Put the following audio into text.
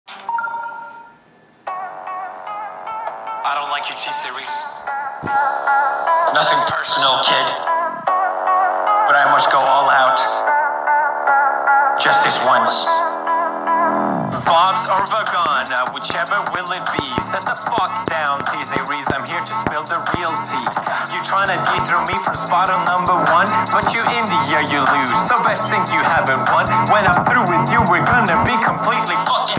I don't like your T-Series. Nothing personal, kid. But I must go all out. Just this once. Bob's or Vagana, whichever will it be. Set the fuck down, T-Series. I'm here to spill the real tea. You tryna dethrone me from spot on number one, but you in the year you lose. So best think you haven't won. When I'm through with you, we're gonna be completely fucking